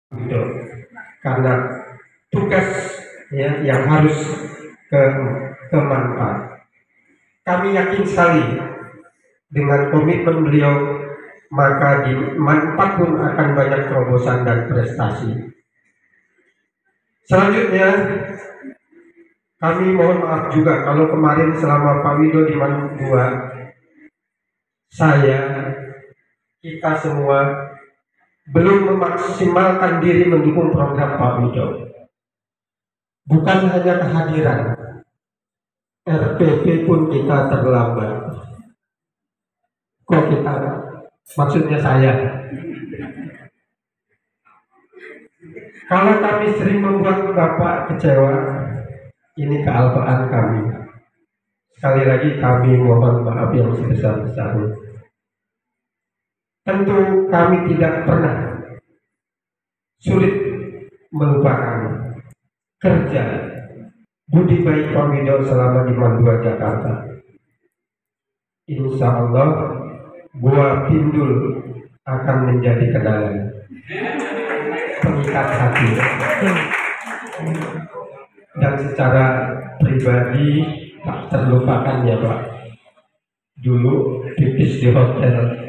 gitu. Karena tugas ya, yang harus kemanfaat. Kami yakin sekali dengan komitmen beliau, maka di manfaat pun akan banyak terobosan dan prestasi. Selanjutnya, kami mohon maaf juga kalau kemarin selama Pak Wido di Manuk 2, kita semua belum memaksimalkan diri mendukung program Pak Wido. Bukan hanya kehadiran, RPP pun kita terlambat. Kok kita, maksudnya saya. Kalau kami sering membuat Bapak kecewa, ini kealpaan kami. Sekali lagi kami mohon maaf yang sebesar-besarnya. Tentu kami tidak pernah sulit melupakan kerja budi baik Pak Wido selama di Mandua Jakarta. Insya Allah Gua Pindul akan menjadi kenangan, pengikat hati. Dan secara pribadi tak terlupakan ya Pak, dulu pipis di hotel